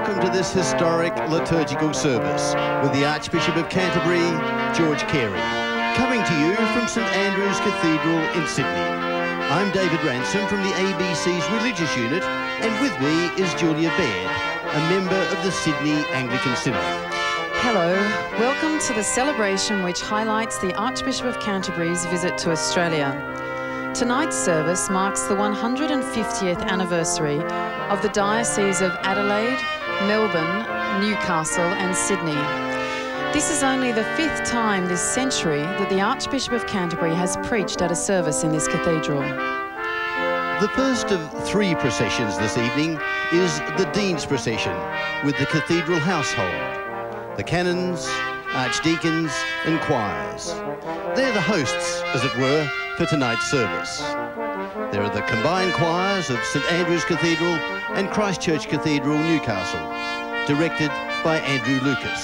welcome to this historic liturgical service with the Archbishop of Canterbury, George Carey, coming to you from St Andrew's Cathedral in Sydney. I'm David Ransom from the ABC's Religious Unit, and with me is Julia Baird, a member of the Sydney Anglican Synod. Hello, welcome to the celebration which highlights the Archbishop of Canterbury's visit to Australia. Tonight's service marks the 150th anniversary of the Dioceses of Adelaide, Melbourne, Newcastle and Sydney. This is only the 5th time this century that the Archbishop of Canterbury has preached at a service in this cathedral. The first of 3 processions this evening is the Dean's Procession with the cathedral household, the canons, archdeacons and choirs. They're the hosts, as it were, for tonight's service. There are the combined choirs of St Andrew's Cathedral and Christchurch Cathedral, Newcastle, directed by Andrew Lucas.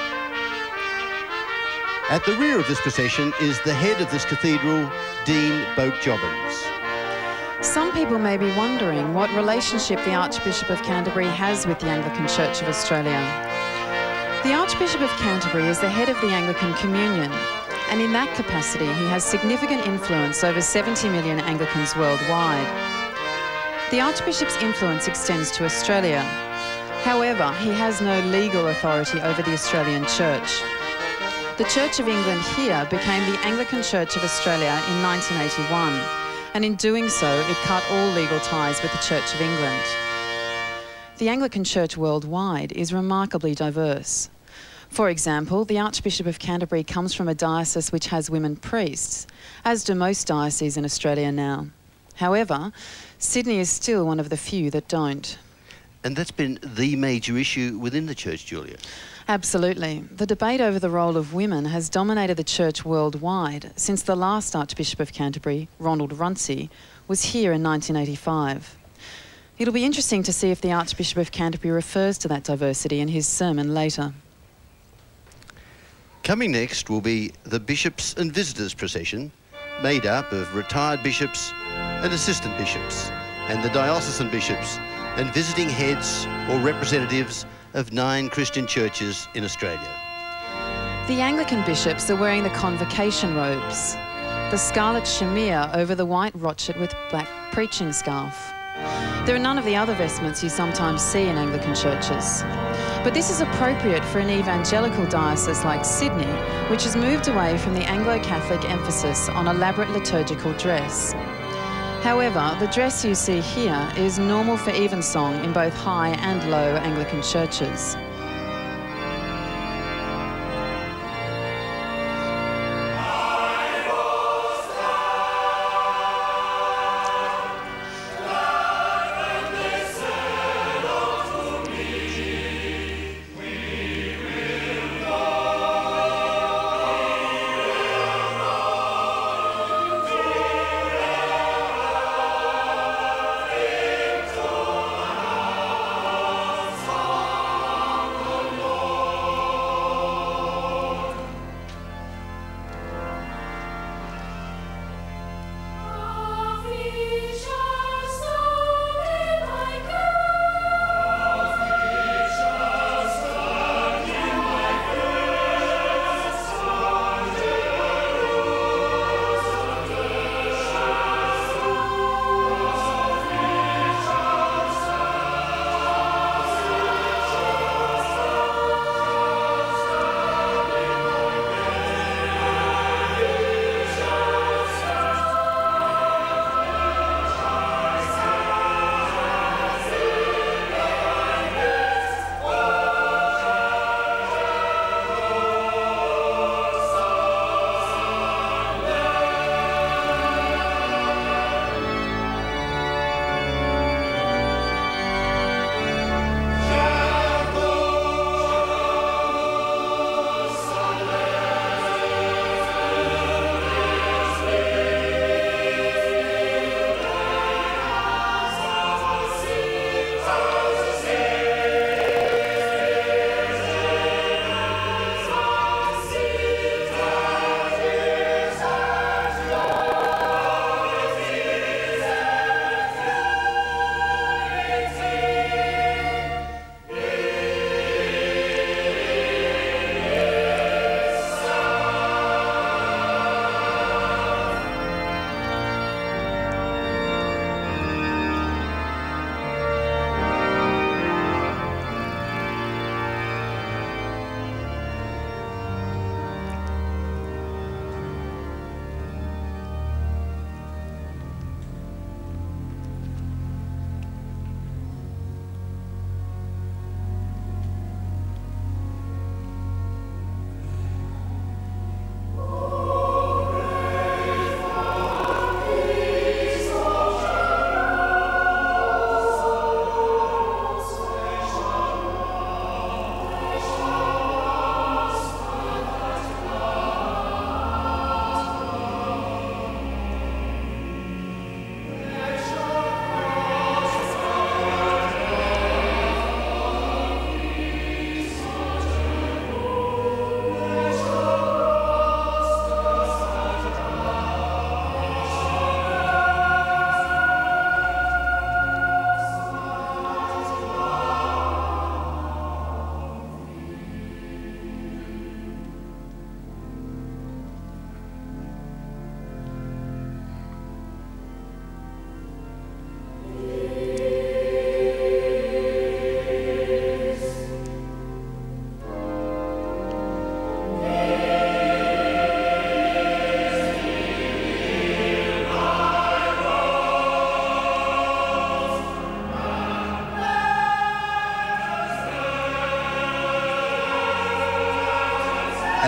At the rear of this procession is the head of this cathedral, Dean Boak Jobbins. Some people may be wondering what relationship the Archbishop of Canterbury has with the Anglican Church of Australia. The Archbishop of Canterbury is the head of the Anglican Communion, and in that capacity he has significant influence over 70 million Anglicans worldwide. The Archbishop's influence extends to Australia. However, he has no legal authority over the Australian Church. The Church of England here became the Anglican Church of Australia in 1981, and in doing so it cut all legal ties with the Church of England. The Anglican Church worldwide is remarkably diverse. For example, the Archbishop of Canterbury comes from a diocese which has women priests, as do most dioceses in Australia now. However, Sydney is still one of the few that don't. And that's been the major issue within the Church, Julia. Absolutely. The debate over the role of women has dominated the Church worldwide since the last Archbishop of Canterbury, Ronald Runcie, was here in 1985. It'll be interesting to see if the Archbishop of Canterbury refers to that diversity in his sermon later. Coming next will be the Bishops and Visitors procession, made up of retired bishops and assistant bishops, and the diocesan bishops and visiting heads or representatives of 9 Christian churches in Australia. The Anglican bishops are wearing the convocation robes, the scarlet shamir over the white rochet with black preaching scarf. There are none of the other vestments you sometimes see in Anglican churches. But this is appropriate for an evangelical diocese like Sydney, which has moved away from the Anglo-Catholic emphasis on elaborate liturgical dress. However, the dress you see here is normal for evensong in both high and low Anglican churches.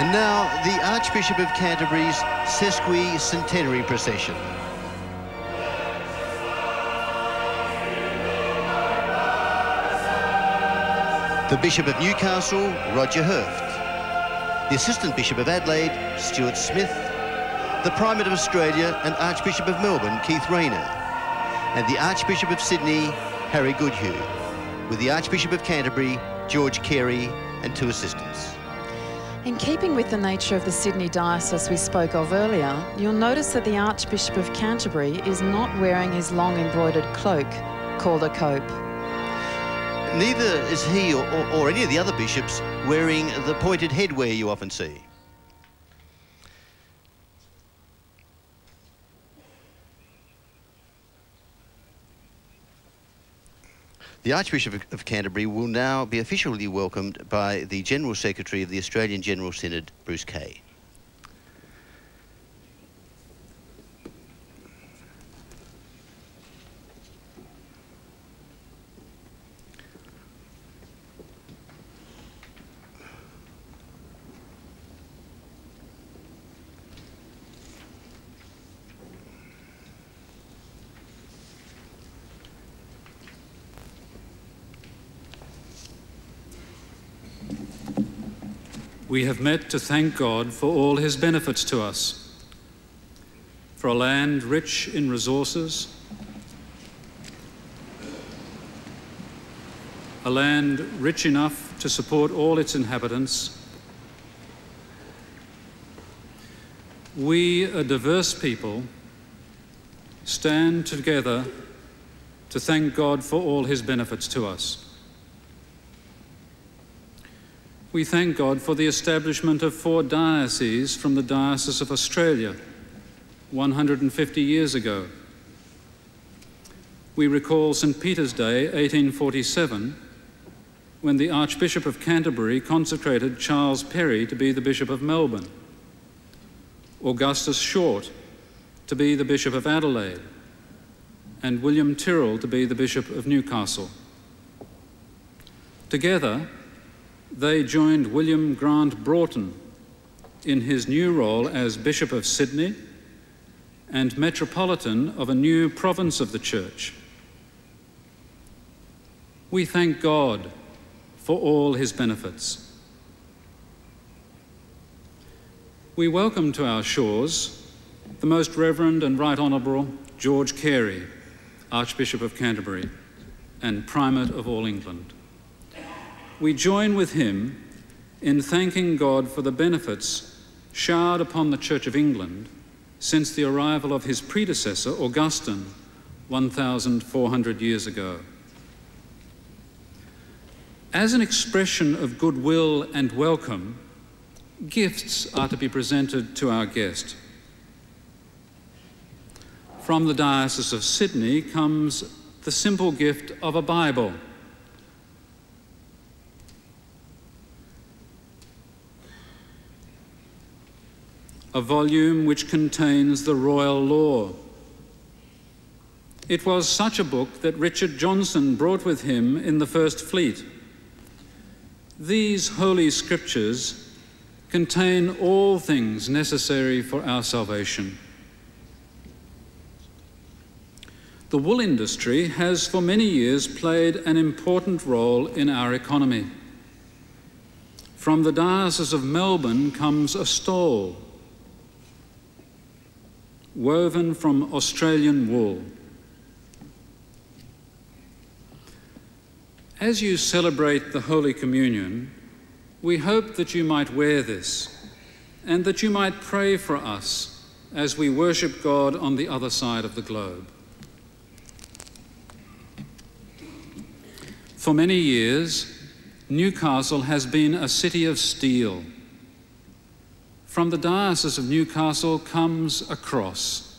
And now, the Archbishop of Canterbury's sesquicentenary procession. The Bishop of Newcastle, Roger Hurft. The Assistant Bishop of Adelaide, Stuart Smith. The Primate of Australia and Archbishop of Melbourne, Keith Rayner. And the Archbishop of Sydney, Harry Goodhue. With the Archbishop of Canterbury, George Carey, and 2 assistants. In keeping with the nature of the Sydney diocese we spoke of earlier, you'll notice that the Archbishop of Canterbury is not wearing his long embroidered cloak, called a cope. Neither is he or any of the other bishops wearing the pointed headwear you often see. The Archbishop of Canterbury will now be officially welcomed by the General Secretary of the Australian General Synod, Bruce Kay. We have met to thank God for all his benefits to us, for a land rich in resources, a land rich enough to support all its inhabitants. We, a diverse people, stand together to thank God for all his benefits to us. We thank God for the establishment of 4 dioceses from the Diocese of Australia 150 years ago. We recall St. Peter's Day, 1847, when the Archbishop of Canterbury consecrated Charles Perry to be the Bishop of Melbourne, Augustus Short to be the Bishop of Adelaide, and William Tyrrell to be the Bishop of Newcastle. Together, they joined William Grant Broughton in his new role as Bishop of Sydney and Metropolitan of a new province of the Church. We thank God for all his benefits. We welcome to our shores the Most Reverend and Right Honourable George Carey, Archbishop of Canterbury and Primate of all England. We join with him in thanking God for the benefits showered upon the Church of England since the arrival of his predecessor, Augustine, 1,400 years ago. As an expression of goodwill and welcome, gifts are to be presented to our guest. From the Diocese of Sydney comes the simple gift of a Bible. A volume which contains the royal law. It was such a book that Richard Johnson brought with him in the First Fleet. These holy scriptures contain all things necessary for our salvation. The wool industry has for many years played an important role in our economy. From the Diocese of Melbourne comes a stole, woven from Australian wool. As you celebrate the Holy Communion, we hope that you might wear this and that you might pray for us as we worship God on the other side of the globe. For many years, Newcastle has been a city of steel. From the Diocese of Newcastle comes a cross.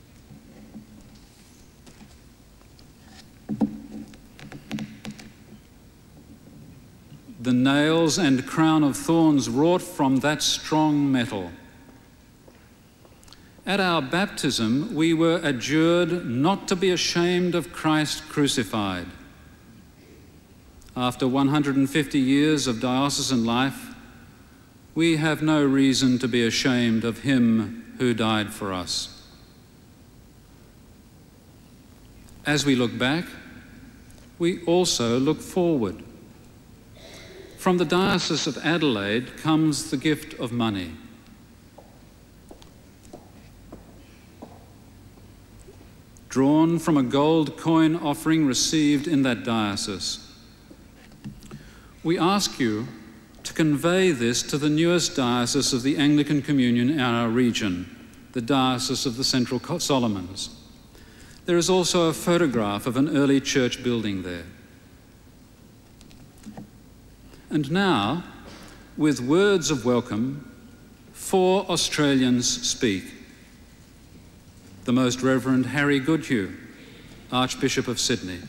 The nails and crown of thorns wrought from that strong metal. At our baptism, we were adjured not to be ashamed of Christ crucified. After 150 years of diocesan life, we have no reason to be ashamed of him who died for us. As we look back, we also look forward. From the Diocese of Adelaide comes the gift of money. Drawn from a gold coin offering received in that diocese. We ask you to convey this to the newest diocese of the Anglican Communion in our region, the Diocese of the Central Solomons. There is also a photograph of an early church building there. And now, with words of welcome, 4 Australians speak. The Most Reverend Harry Goodhue, Archbishop of Sydney.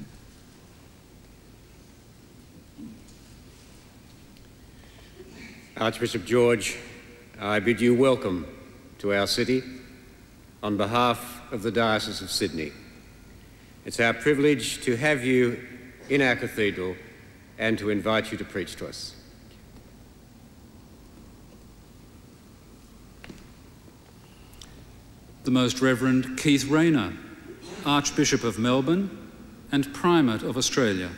Archbishop George, I bid you welcome to our city on behalf of the Diocese of Sydney. It's our privilege to have you in our cathedral and to invite you to preach to us. The Most Reverend Keith Rayner, Archbishop of Melbourne and Primate of Australia.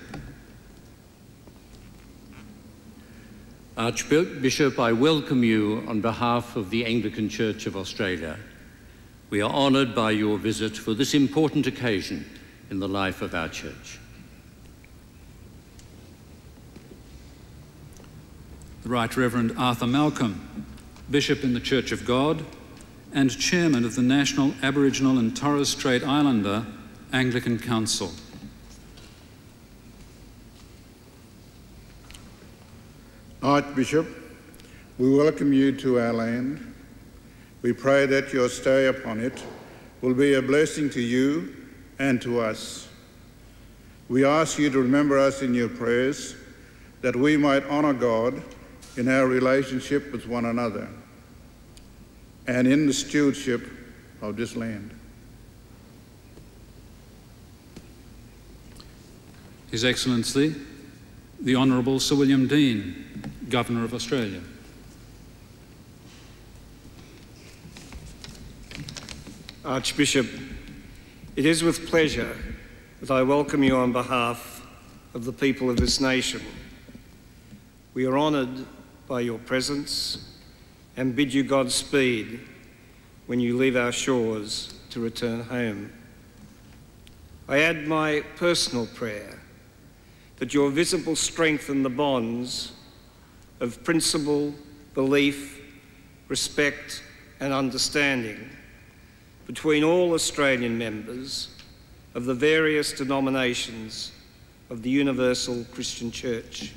Archbishop, I welcome you on behalf of the Anglican Church of Australia. We are honoured by your visit for this important occasion in the life of our church. The Right Reverend Arthur Malcolm, Bishop in the Church of God and Chairman of the National Aboriginal and Torres Strait Islander Anglican Council. Archbishop, we welcome you to our land. We pray that your stay upon it will be a blessing to you and to us. We ask you to remember us in your prayers, that we might honour God in our relationship with one another and in the stewardship of this land. His Excellency, the Honourable Sir William Dean, Governor of Australia. Archbishop, it is with pleasure that I welcome you on behalf of the people of this nation. We are honoured by your presence and bid you Godspeed when you leave our shores to return home. I add my personal prayer that your visible strengthen the bonds of principle, belief, respect and understanding between all Australian members of the various denominations of the Universal Christian Church.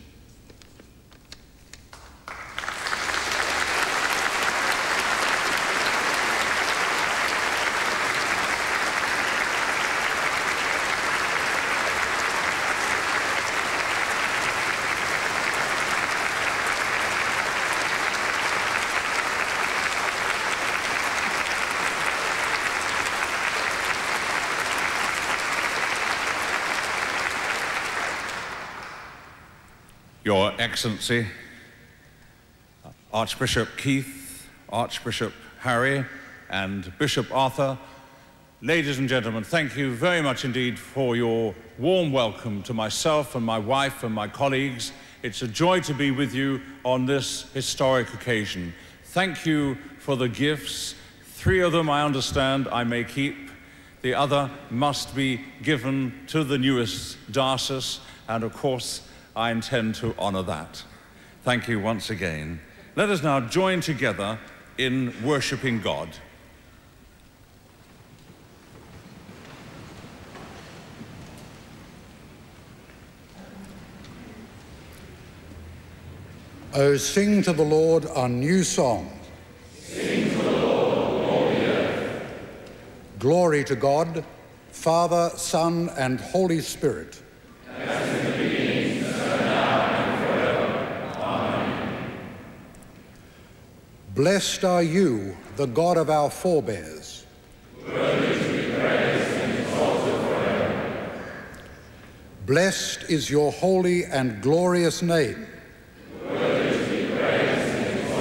Your Excellency, Archbishop Keith, Archbishop Harry, and Bishop Arthur, ladies and gentlemen, thank you very much indeed for your warm welcome to myself and my wife and my colleagues. It's a joy to be with you on this historic occasion. Thank you for the gifts. 3 of them, I understand, I may keep. The other must be given to the newest diocese, and of course, I intend to honour that. Thank you once again. Let us now join together in worshipping God. Oh, sing to the Lord a new song. Sing to the Lord, all the earth. Glory to God, Father, Son, and Holy Spirit. As in the beginning, so now and forever. Amen. Blessed are you, the God of our forebears. Worthy to be praised and exalted forever. Blessed is your holy and glorious name. Worthy to be praised and exalted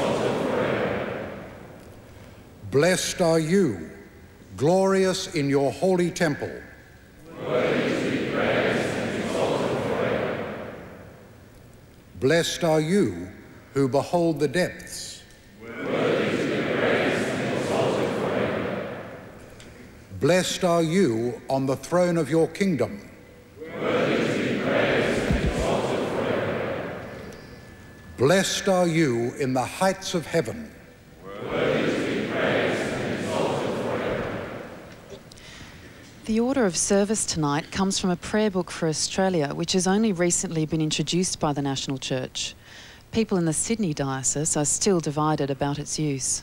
Blessed are you, glorious in your holy temple. Worthy to be praised and exalted forever. Blessed are you who behold the depths. Worthy to be praised and exalted forever. Blessed are you on the throne of your kingdom. Worthy to be praised and exalted forever. Blessed are you in the heights of heaven. Worthy to be praised and exalted forever. The order of service tonight comes from a prayer book for Australia, which has only recently been introduced by the National Church. People in the Sydney Diocese are still divided about its use.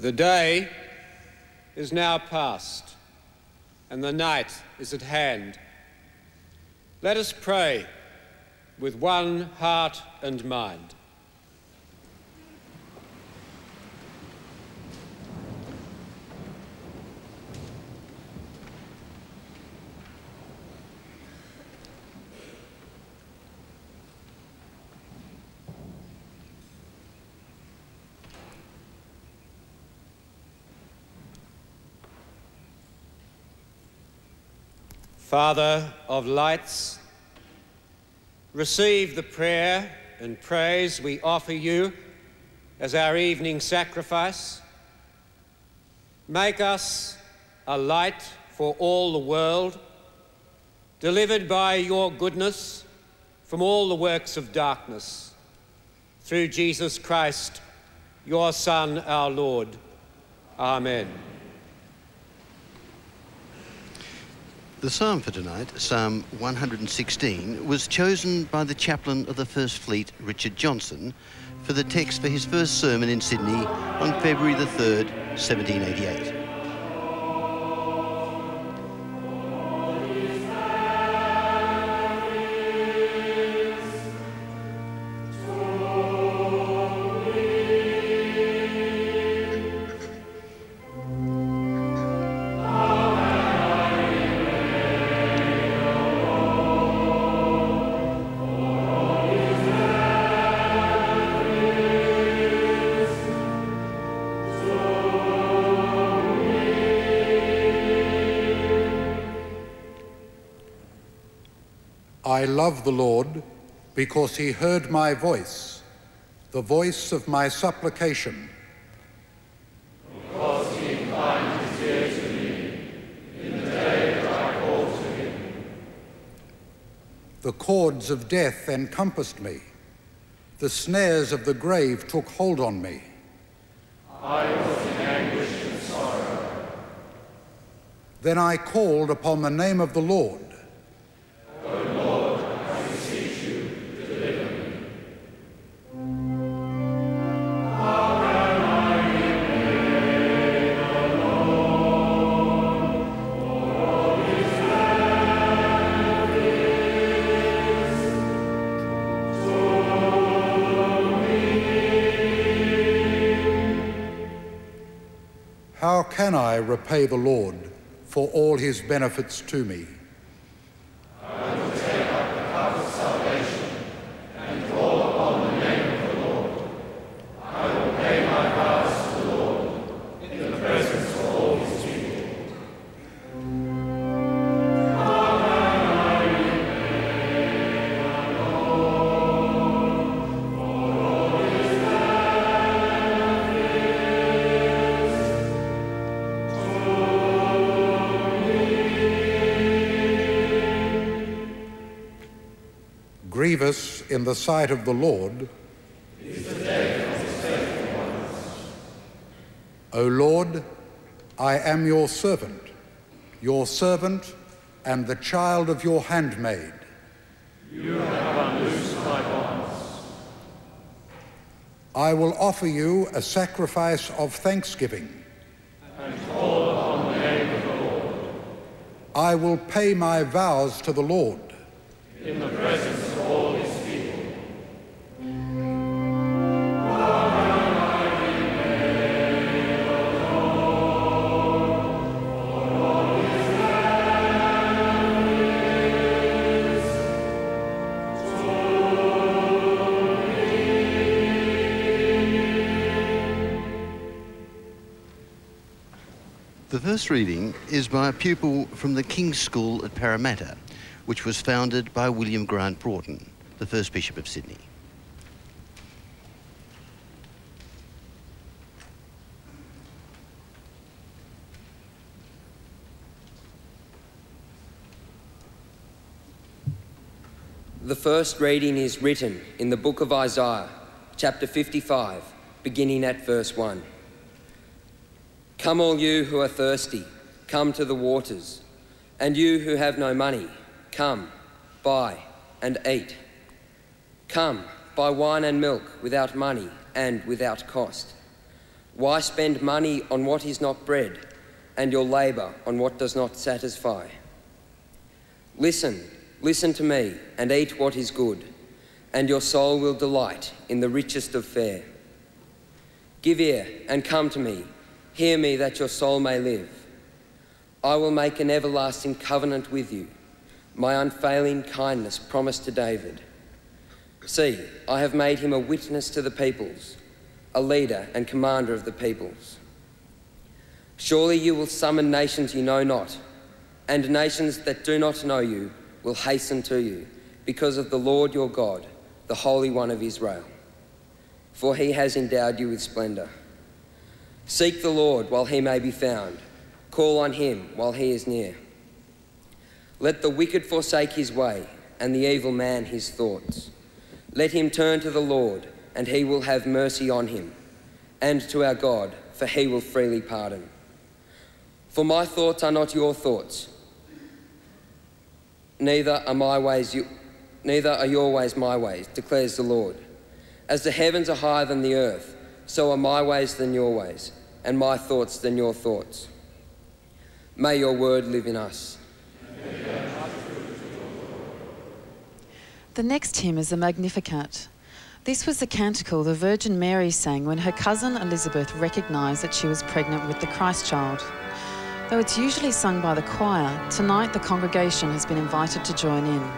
The day is now past, and the night is at hand. Let us pray with one heart and mind. Father of lights, receive the prayer and praise we offer you as our evening sacrifice. Make us a light for all the world, delivered by your goodness from all the works of darkness. Through Jesus Christ, your Son, our Lord. Amen. The psalm for tonight, Psalm 116, was chosen by the chaplain of the First Fleet, Richard Johnson, for the text for his first sermon in Sydney on February the 3rd, 1788. I love the Lord because he heard my voice, the voice of my supplication. Because he inclined his ear to me in the day that I called to him. The cords of death encompassed me. The snares of the grave took hold on me. I was in anguish and sorrow. Then I called upon the name of the Lord. How can I repay the Lord for all his benefits to me? I will take up the cup of salvation and call upon the name of the Lord. I will pay my vows to the Lord in the presence of all his people. How can I repay the Lord for all his Grievous in the sight of the Lord is the death of his faithful ones. O Lord, I am your servant and the child of your handmaid. You have unloosed my bonds. I will offer you a sacrifice of thanksgiving. And call upon the name of the Lord. I will pay my vows to the Lord. In the presence of all his people. The first reading is by a pupil from the King's School at Parramatta, which was founded by William Grant Broughton, the first Bishop of Sydney. The first reading is written in the book of Isaiah, chapter 55, beginning at verse 1. Come all you who are thirsty, come to the waters, and you who have no money, come, buy and eat. Come, buy wine and milk without money and without cost. Why spend money on what is not bread, and your labour on what does not satisfy? Listen to me, and eat what is good, and your soul will delight in the richest of fare. Give ear and come to me, hear me that your soul may live. I will make an everlasting covenant with you, my unfailing kindness promised to David. See, I have made him a witness to the peoples, a leader and commander of the peoples. Surely you will summon nations you know not, and nations that do not know you will hasten to you, because of the Lord your God, the Holy One of Israel. For he has endowed you with splendour. Seek the Lord while he may be found. Call on him while he is near. Let the wicked forsake his way, and the evil man his thoughts. Let him turn to the Lord, and he will have mercy on him, and to our God, for he will freely pardon. For my thoughts are not your thoughts, neither are your ways my ways, declares the Lord. As the heavens are higher than the earth, so are my ways than your ways, and my thoughts than your thoughts. May your word live in us. The next hymn is the Magnificat. This was the canticle the Virgin Mary sang when her cousin Elizabeth recognised that she was pregnant with the Christ child. Though it's usually sung by the choir, tonight the congregation has been invited to join in.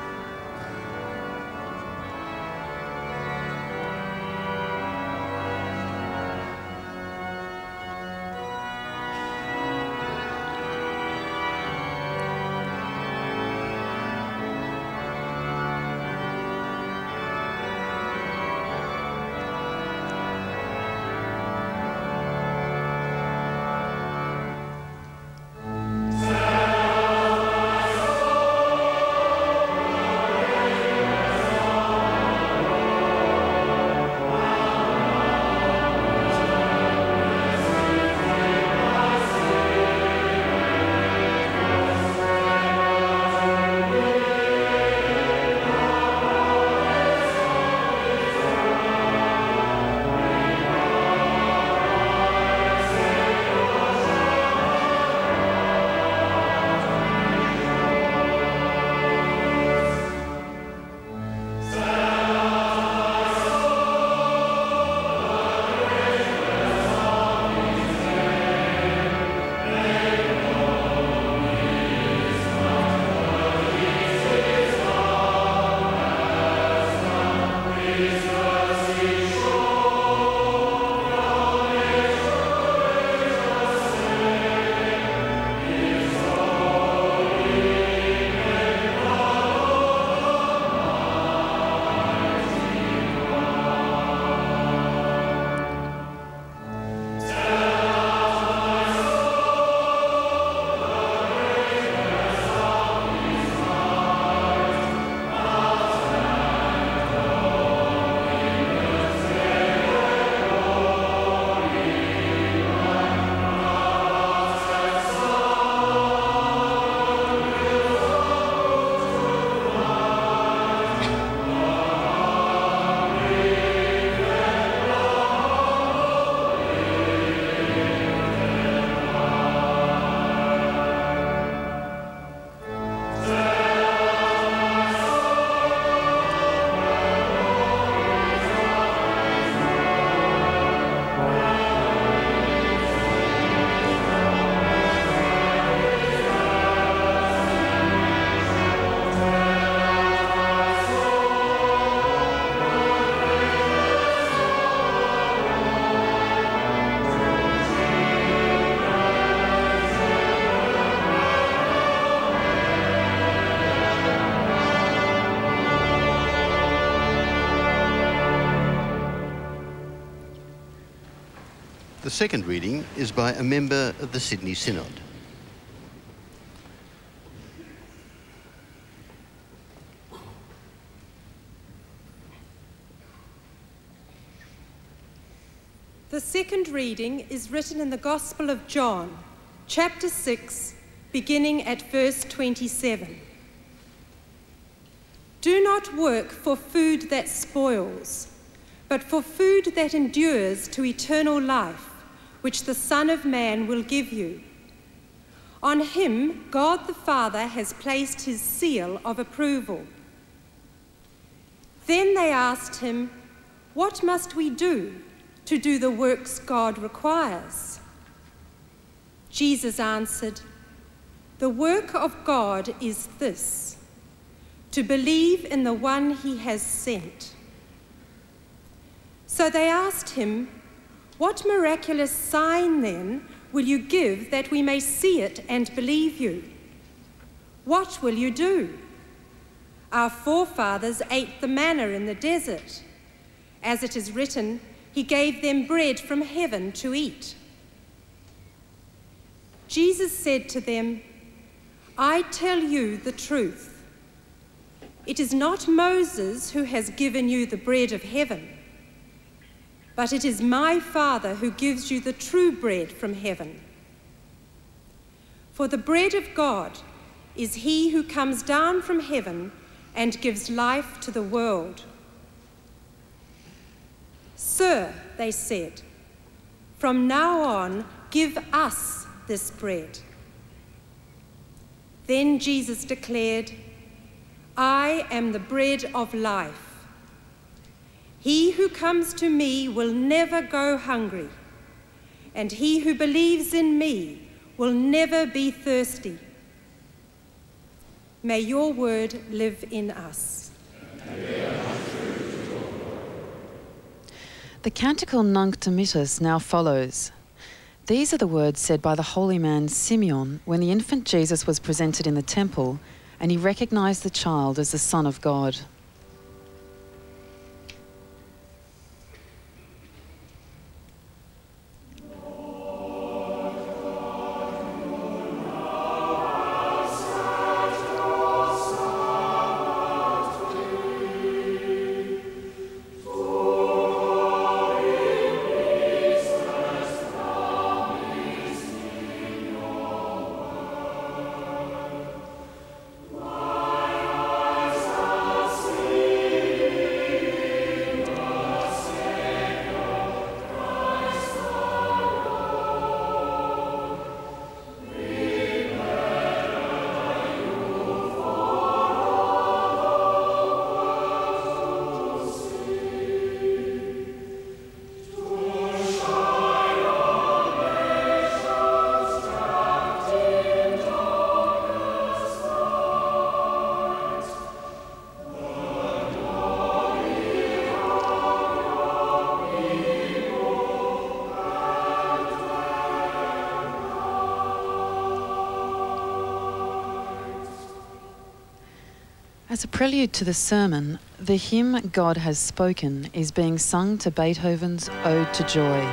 The second reading is by a member of the Sydney Synod. The second reading is written in the Gospel of John, chapter 6, beginning at verse 27. Do not work for food that spoils, but for food that endures to eternal life, which the Son of Man will give you. On him, God the Father has placed his seal of approval." Then they asked him, "What must we do to do the works God requires?" Jesus answered, "The work of God is this, to believe in the one he has sent." So they asked him, "What miraculous sign then will you give that we may see it and believe you? What will you do? Our forefathers ate the manna in the desert. As it is written, he gave them bread from heaven to eat." Jesus said to them, "I tell you the truth. It is not Moses who has given you the bread of heaven, but it is my Father who gives you the true bread from heaven. For the bread of God is he who comes down from heaven and gives life to the world." "Sir," they said, "from now on give us this bread." Then Jesus declared, "I am the bread of life. He who comes to me will never go hungry, and he who believes in me will never be thirsty." May your word live in us. The canticle Nunc Dimittis now follows. These are the words said by the holy man Simeon when the infant Jesus was presented in the temple and he recognised the child as the Son of God. As a prelude to the sermon, the hymn God Has Spoken is being sung to Beethoven's Ode to Joy.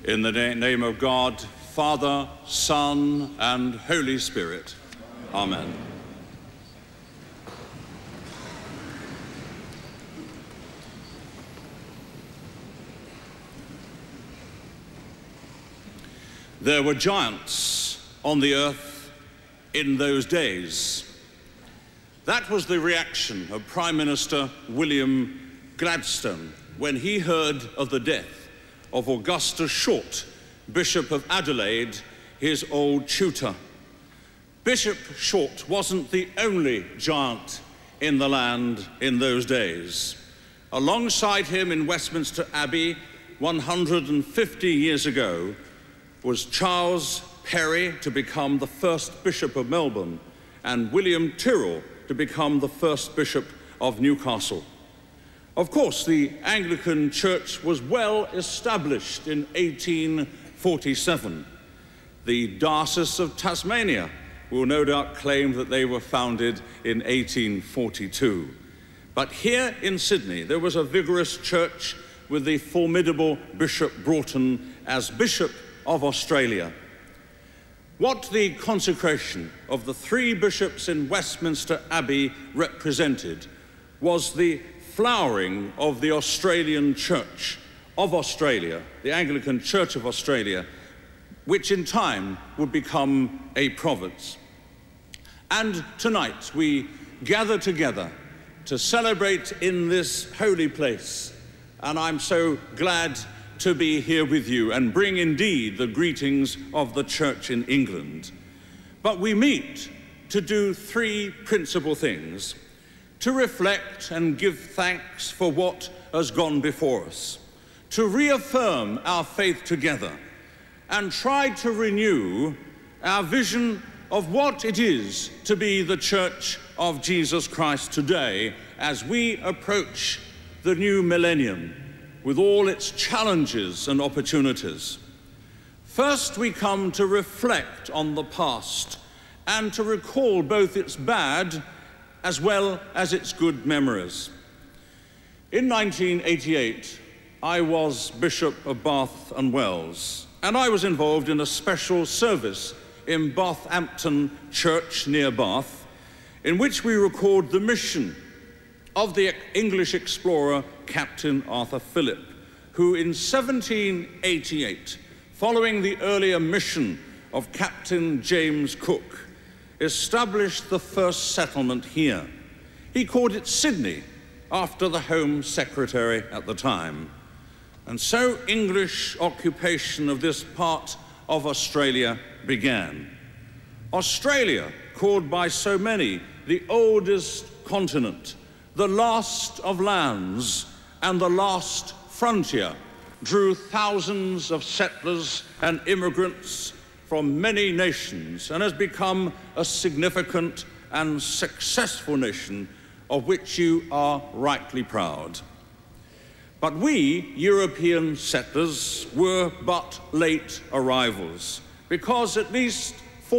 In the name of God, Father, Son, and Holy Spirit. Amen. There were giants on the earth in those days. That was the reaction of Prime Minister William Gladstone when he heard of the death of Augustus Short, Bishop of Adelaide, his old tutor. Bishop Short wasn't the only giant in the land in those days. Alongside him in Westminster Abbey 150 years ago was Charles Perry to become the first Bishop of Melbourne and William Tyrrell to become the first Bishop of Newcastle. Of course, the Anglican Church was well established in 1847. The Dioceses of Tasmania will no doubt claim that they were founded in 1842. But here in Sydney, there was a vigorous church with the formidable Bishop Broughton as Bishop of Australia. What the consecration of the 3 bishops in Westminster Abbey represented was the flowering of the Australian Church of Australia, the Anglican Church of Australia, which in time would become a province. And tonight we gather together to celebrate in this holy place, and I'm so glad to be here with you and bring indeed the greetings of the Church in England. But we meet to do 3 principal things: to reflect and give thanks for what has gone before us, to reaffirm our faith together, and try to renew our vision of what it is to be the Church of Jesus Christ today as we approach the new millennium with all its challenges and opportunities. First, we come to reflect on the past and to recall both its bad as well as its good memories. In 1988, I was Bishop of Bath and Wells, and I was involved in a special service in Bathampton Church near Bath, in which we record the mission of the English explorer Captain Arthur Phillip, who in 1788, following the earlier mission of Captain James Cook, established the first settlement here. He called it Sydney, after the Home Secretary at the time. And so English occupation of this part of Australia began. Australia, called by so many the oldest continent, the last of lands, and the last frontier, drew thousands of settlers and immigrants from many nations and has become a significant and successful nation of which you are rightly proud. But we, European settlers, were but late arrivals, because at least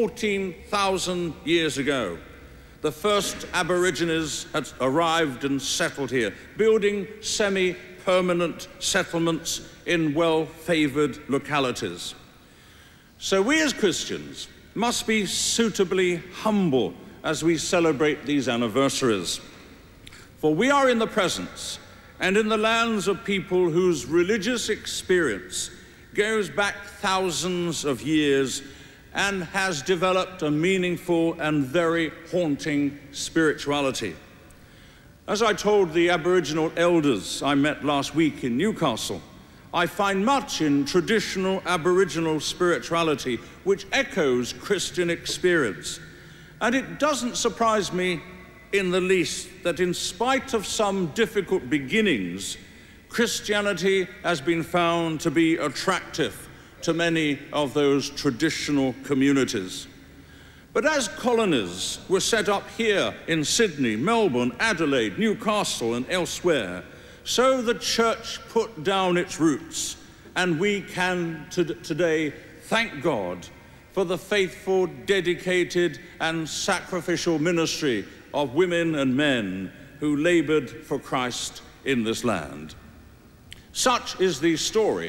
14,000 years ago, the first Aborigines had arrived and settled here, building semi-permanent settlements in well-favoured localities. So we as Christians must be suitably humble as we celebrate these anniversaries. For we are in the presence and in the lands of people whose religious experience goes back thousands of years and has developed a meaningful and very haunting spirituality. As I told the Aboriginal elders I met last week in Newcastle, I find much in traditional Aboriginal spirituality which echoes Christian experience. And it doesn't surprise me in the least that in spite of some difficult beginnings, Christianity has been found to be attractive to many of those traditional communities. But as colonies were set up here in Sydney, Melbourne, Adelaide, Newcastle, and elsewhere, so the Church put down its roots, and we can today thank God for the faithful, dedicated, and sacrificial ministry of women and men who labored for Christ in this land. Such is the story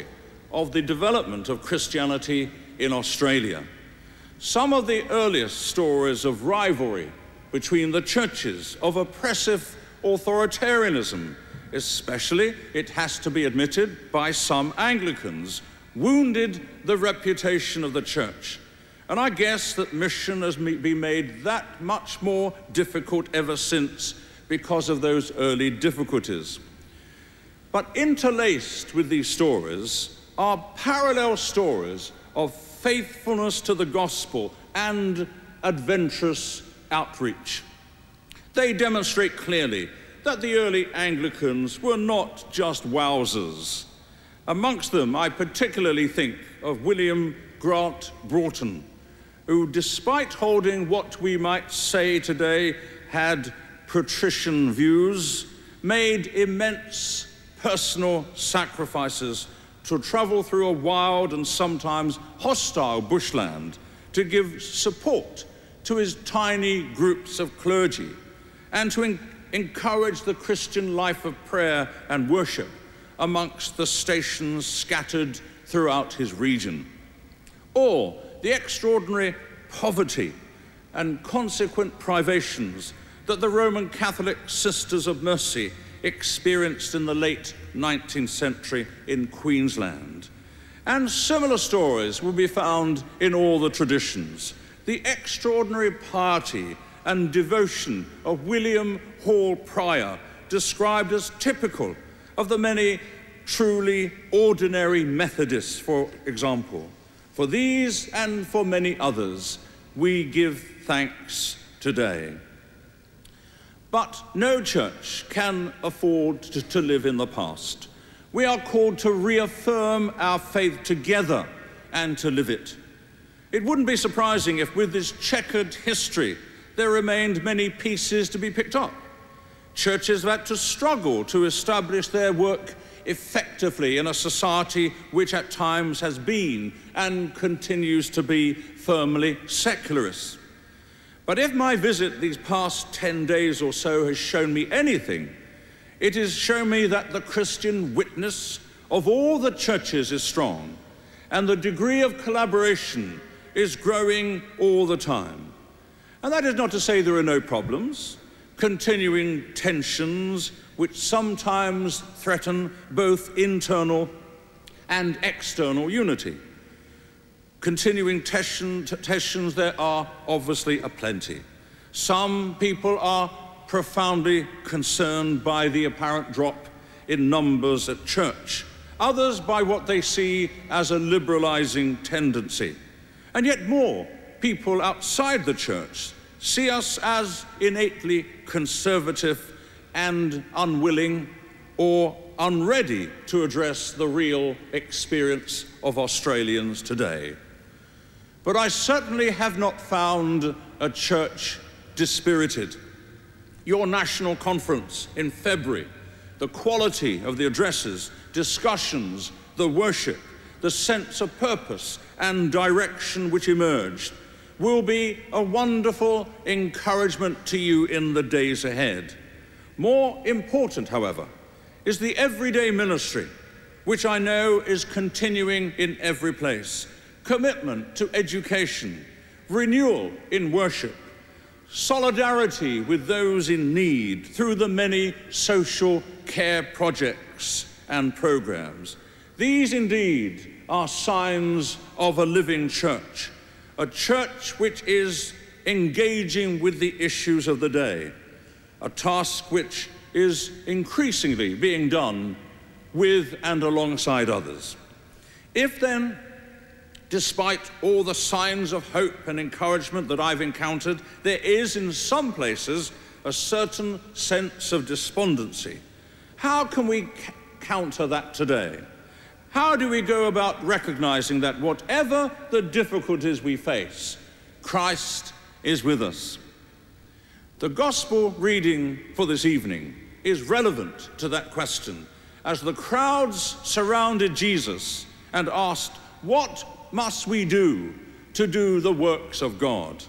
of the development of Christianity in Australia. Some of the earliest stories of rivalry between the churches, of oppressive authoritarianism, especially, it has to be admitted, by some Anglicans, wounded the reputation of the church. And I guess that mission has been made that much more difficult ever since because of those early difficulties. But interlaced with these stories are parallel stories of faithfulness to the gospel and adventurous outreach. They demonstrate clearly that the early Anglicans were not just wowsers. Amongst them, I particularly think of William Grant Broughton, who, despite holding what we might say today had patrician views, made immense personal sacrifices to travel through a wild and sometimes hostile bushland to give support to his tiny groups of clergy and to encourage the Christian life of prayer and worship amongst the stations scattered throughout his region. Or the extraordinary poverty and consequent privations that the Roman Catholic Sisters of Mercy experienced in the late 19th century in Queensland. And similar stories will be found in all the traditions. The extraordinary piety and devotion of William Hall Prior, described as typical of the many truly ordinary Methodists, for example. For these and for many others, we give thanks today. But no church can afford to live in the past. We are called to reaffirm our faith together and to live it. It wouldn't be surprising if with this checkered history there remained many pieces to be picked up. Churches have had to struggle to establish their work effectively in a society which at times has been and continues to be firmly secularist. But if my visit these past 10 days or so has shown me anything, it has shown me that the Christian witness of all the churches is strong, and the degree of collaboration is growing all the time. And that is not to say there are no problems, continuing tensions which sometimes threaten both internal and external unity. Continuing tensions there are obviously aplenty. Some people are profoundly concerned by the apparent drop in numbers at church, others by what they see as a liberalizing tendency. And yet more people outside the church see us as innately conservative and unwilling or unready to address the real experience of Australians today. But I certainly have not found a church dispirited. Your national conference in February, the quality of the addresses, discussions, the worship, the sense of purpose and direction which emerged will be a wonderful encouragement to you in the days ahead. More important, however, is the everyday ministry, which I know is continuing in every place. Commitment to education, renewal in worship, solidarity with those in need through the many social care projects and programs. These indeed are signs of a living church, a church which is engaging with the issues of the day, a task which is increasingly being done with and alongside others. If then, despite all the signs of hope and encouragement that I've encountered, there is in some places a certain sense of despondency, how can we counter that today? How do we go about recognizing that whatever the difficulties we face, Christ is with us? The gospel reading for this evening is relevant to that question, as the crowds surrounded Jesus and asked, "What must we do to do the works of God?"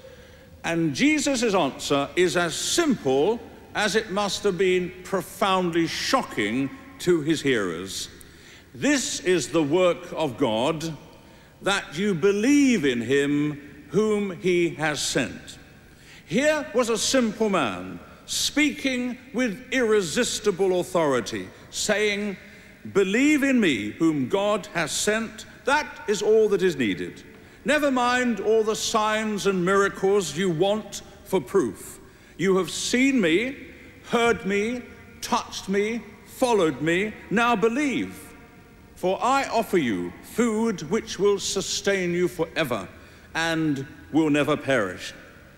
And Jesus' answer is as simple as it must have been profoundly shocking to his hearers. This is the work of God, that you believe in him whom he has sent. Here was a simple man speaking with irresistible authority, saying, believe in me whom God has sent. That is all that is needed. Never mind all the signs and miracles you want for proof. You have seen me, heard me, touched me, followed me. Now believe. For I offer you food which will sustain you forever and will never perish.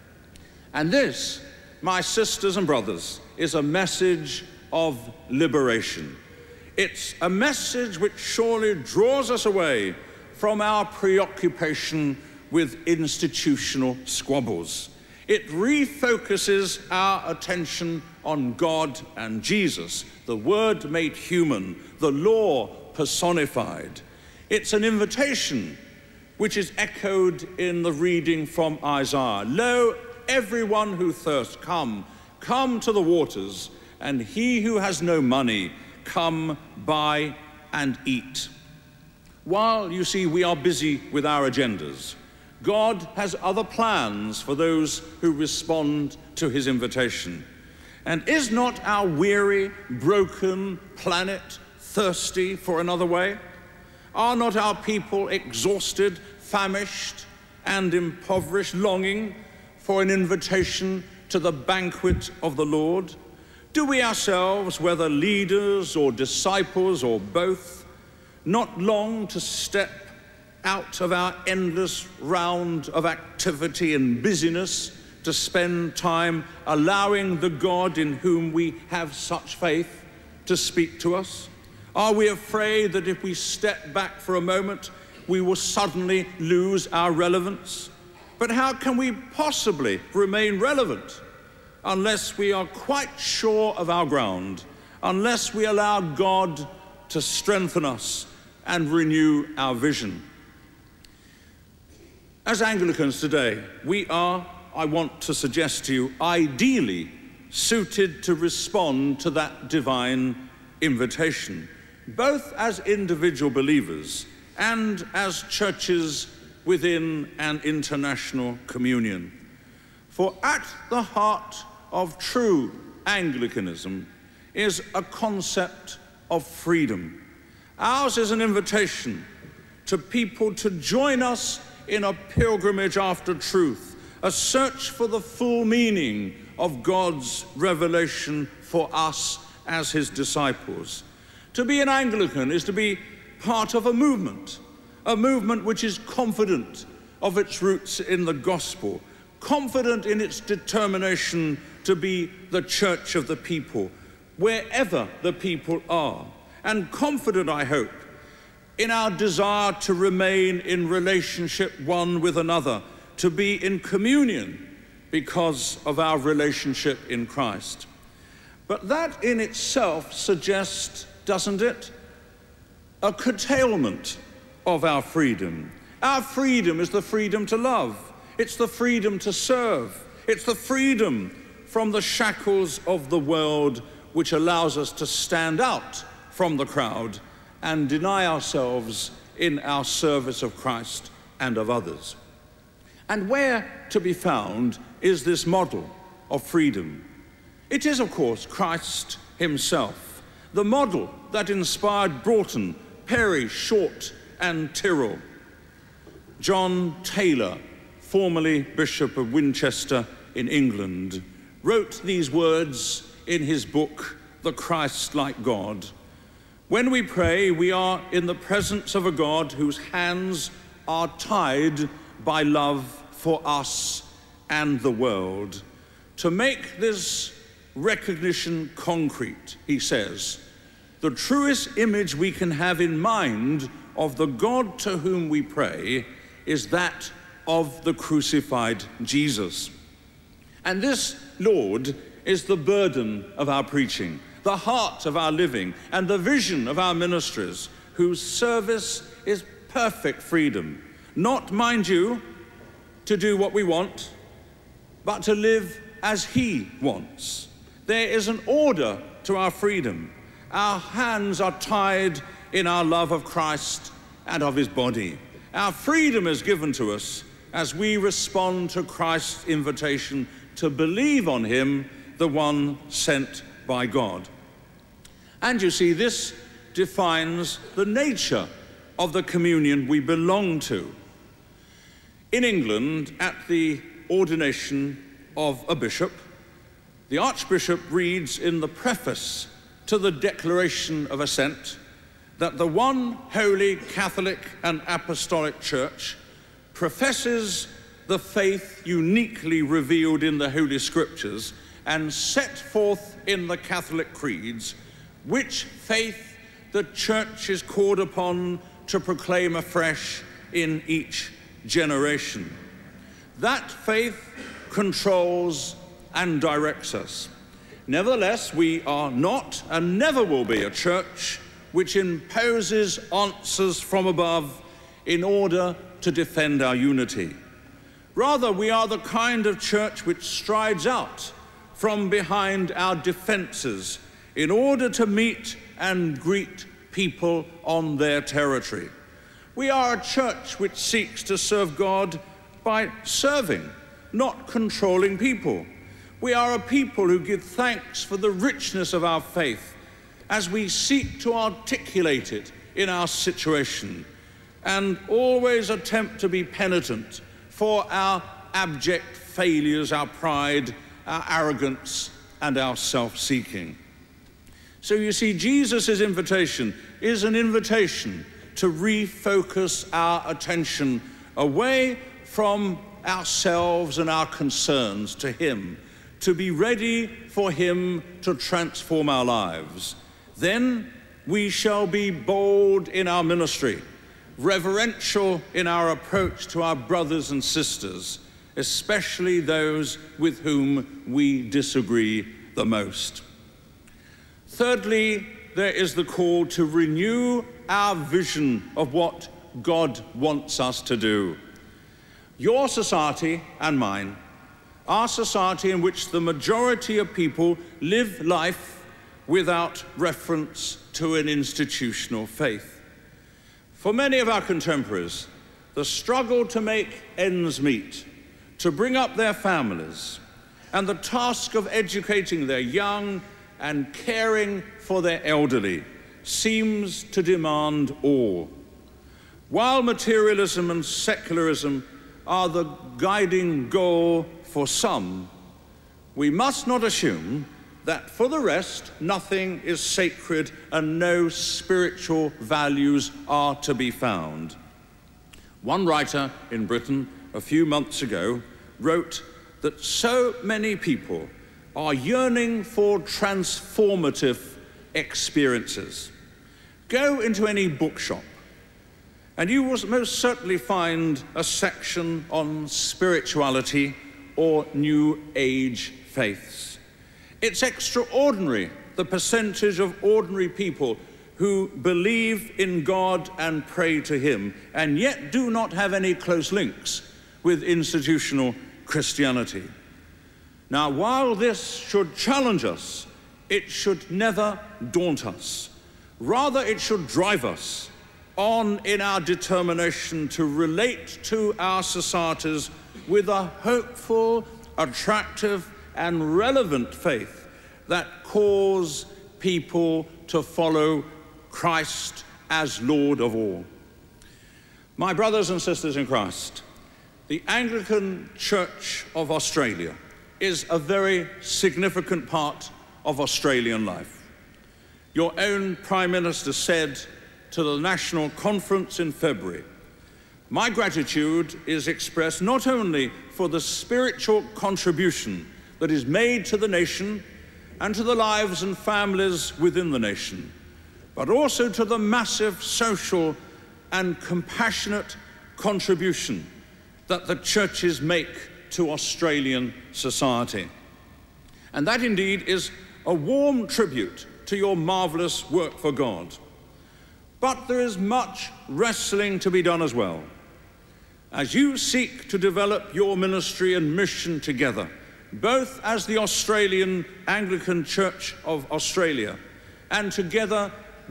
And this, my sisters and brothers, is a message of liberation. It's a message which surely draws us away from our preoccupation with institutional squabbles. It refocuses our attention on God and Jesus, the Word made human, the law personified. It's an invitation which is echoed in the reading from Isaiah. Lo, everyone who thirsts, come to the waters, and he who has no money, come buy and eat. While, you see, we are busy with our agendas, God has other plans for those who respond to his invitation. And is not our weary, broken planet thirsty for another way? Are not our people exhausted, famished, and impoverished, longing for an invitation to the banquet of the Lord? Do we ourselves, whether leaders or disciples or both, not long to step out of our endless round of activity and busyness to spend time allowing the God in whom we have such faith to speak to us? Are we afraid that if we step back for a moment, we will suddenly lose our relevance? But how can we possibly remain relevant unless we are quite sure of our ground, unless we allow God to strengthen us and renew our vision? As Anglicans today, we are, I want to suggest to you, ideally suited to respond to that divine invitation, both as individual believers and as churches within an international communion. For at the heart of true Anglicanism is a concept of freedom. Ours is an invitation to people to join us in a pilgrimage after truth, a search for the full meaning of God's revelation for us as his disciples. To be an Anglican is to be part of a movement which is confident of its roots in the gospel, confident in its determination to be the church of the people, wherever the people are, and confident, I hope, in our desire to remain in relationship one with another, to be in communion because of our relationship in Christ. But that in itself suggests, doesn't it, a curtailment of our freedom. Our freedom is the freedom to love. It's the freedom to serve. It's the freedom from the shackles of the world which allows us to stand out from the crowd and deny ourselves in our service of Christ and of others. And where to be found is this model of freedom? It is, of course, Christ himself, the model that inspired Broughton, Perry, Short, and Tyrrell. John Taylor, formerly Bishop of Winchester in England, wrote these words in his book, The Christ-like God. When we pray, we are in the presence of a God whose hands are tied by love for us and the world. To make this recognition concrete, he says, the truest image we can have in mind of the God to whom we pray is that of the crucified Jesus. And this, Lord, is the burden of our preaching, the heart of our living, and the vision of our ministries, whose service is perfect freedom. Not, mind you, to do what we want, but to live as he wants. There is an order to our freedom. Our hands are tied in our love of Christ and of his body. Our freedom is given to us as we respond to Christ's invitation to believe on him, the one sent by God. And you see, this defines the nature of the communion we belong to. In England, at the ordination of a bishop, the Archbishop reads in the preface to the Declaration of Assent that the one holy Catholic and Apostolic Church professes the faith uniquely revealed in the Holy Scriptures and set forth in the Catholic creeds, which faith the Church is called upon to proclaim afresh in each generation. That faith controls and directs us. Nevertheless, we are not and never will be a church which imposes answers from above in order to defend our unity. Rather, we are the kind of church which strides out from behind our defences in order to meet and greet people on their territory. We are a church which seeks to serve God by serving, not controlling people. We are a people who give thanks for the richness of our faith as we seek to articulate it in our situation, and always attempt to be penitent for our abject failures, our pride, our arrogance, and our self-seeking. So you see, Jesus' invitation is an invitation to refocus our attention away from ourselves and our concerns to him, to be ready for him to transform our lives. Then we shall be bold in our ministry, reverential in our approach to our brothers and sisters, especially those with whom we disagree the most. Thirdly, there is the call to renew our vision of what God wants us to do. Your society and mine, our society in which the majority of people live life without reference to an institutional faith. For many of our contemporaries, the struggle to make ends meet, to bring up their families, and the task of educating their young and caring for their elderly seems to demand all. While materialism and secularism are the guiding goal for some, we must not assume that for the rest, nothing is sacred and no spiritual values are to be found. One writer in Britain a few months ago wrote that so many people are yearning for transformative experiences. Go into any bookshop and you will most certainly find a section on spirituality or New Age faiths. It's extraordinary, the percentage of ordinary people who believe in God and pray to him, and yet do not have any close links with institutional Christianity. Now, while this should challenge us, it should never daunt us. Rather, it should drive us on in our determination to relate to our societies with a hopeful, attractive, and relevant faith that calls people to follow Christ as Lord of all. My brothers and sisters in Christ, the Anglican Church of Australia is a very significant part of Australian life. Your own Prime Minister said to the National Conference in February, "My gratitude is expressed not only for the spiritual contribution that is made to the nation and to the lives and families within the nation, but also to the massive social and compassionate contribution that the churches make to Australian society." And that indeed is a warm tribute to your marvellous work for God. But there is much wrestling to be done as well. As you seek to develop your ministry and mission together, both as the Australian Anglican Church of Australia and together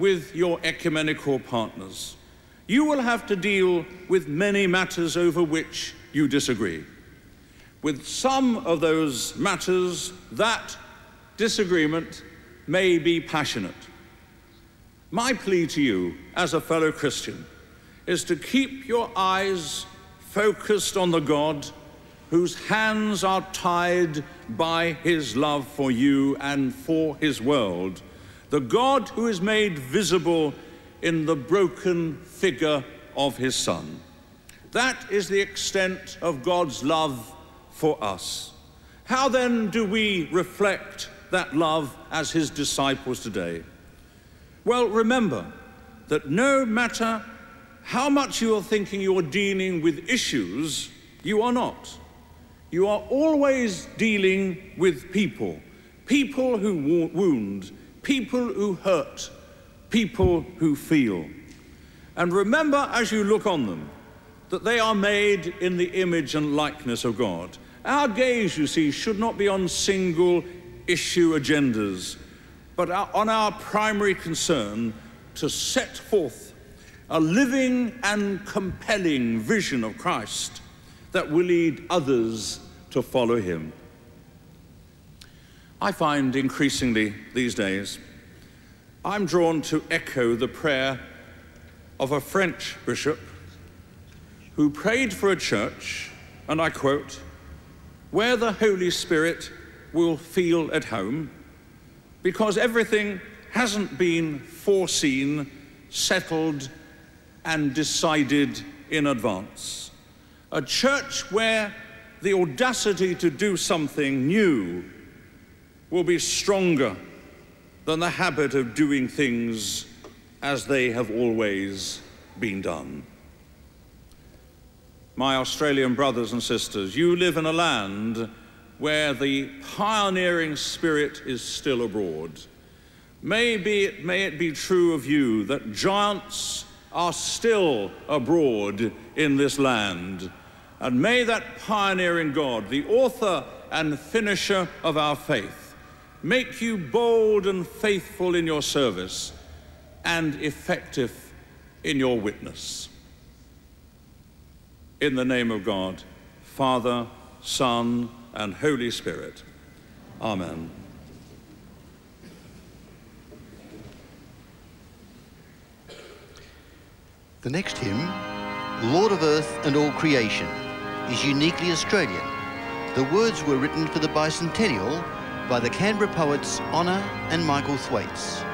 with your ecumenical partners, you will have to deal with many matters over which you disagree. With some of those matters, that disagreement may be passionate. My plea to you as a fellow Christian is to keep your eyes focused on the God whose hands are tied by his love for you and for his world, the God who is made visible in the broken figure of his Son. That is the extent of God's love for us. How then do we reflect that love as his disciples today? Well, remember that no matter how much you are thinking you're dealing with issues, you are not. You are always dealing with people. People who wound, people who hurt, people who feel. And remember as you look on them that they are made in the image and likeness of God. Our gaze, you see, should not be on single issue agendas, but on our primary concern to set forth a living and compelling vision of Christ that will lead others to follow him. I find increasingly these days, I'm drawn to echo the prayer of a French bishop who prayed for a church, and I quote, where the Holy Spirit will feel at home, because everything hasn't been foreseen, settled, and decided in advance. A church where the audacity to do something new will be stronger than the habit of doing things as they have always been done. My Australian brothers and sisters, you live in a land where the pioneering spirit is still abroad. May it be true of you that giants are still abroad in this land. And may that pioneering God, the author and finisher of our faith, make you bold and faithful in your service and effective in your witness. In the name of God, Father, Son, and Holy Spirit. Amen. The next hymn, Lord of Earth and All Creation, is uniquely Australian. The words were written for the bicentennial by the Canberra poets Honor and Michael Thwaites.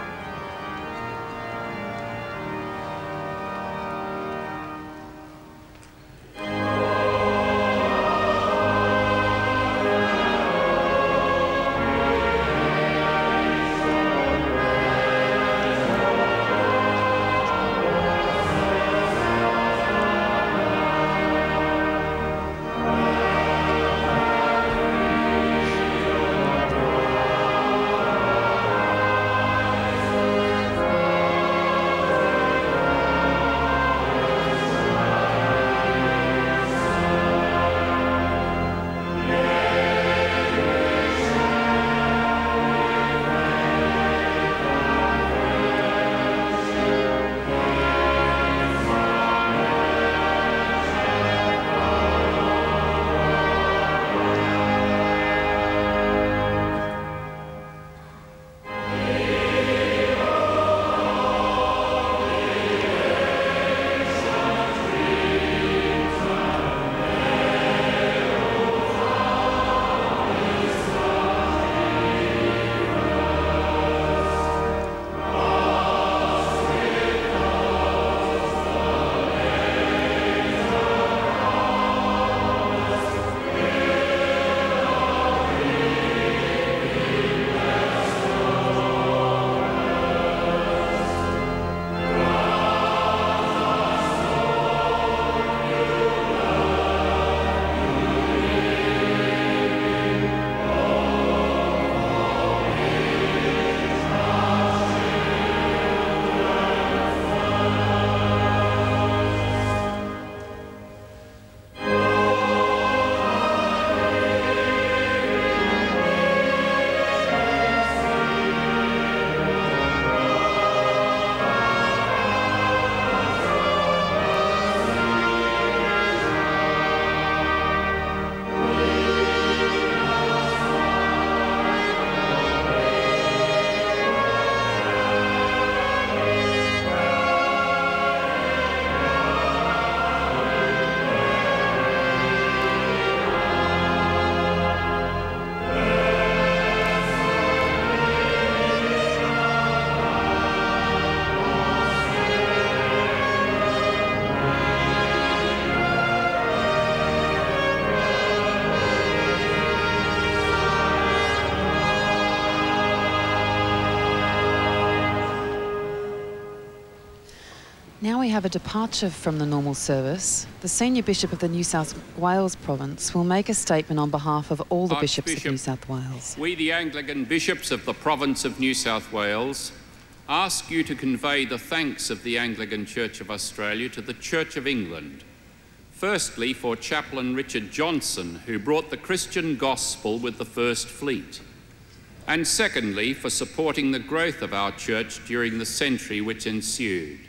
Now we have a departure from the normal service. The Senior Bishop of the New South Wales Province will make a statement on behalf of all the bishops of New South Wales. We, the Anglican bishops of the Province of New South Wales, ask you to convey the thanks of the Anglican Church of Australia to the Church of England. Firstly, for Chaplain Richard Johnson, who brought the Christian gospel with the First Fleet. And secondly, for supporting the growth of our church during the century which ensued.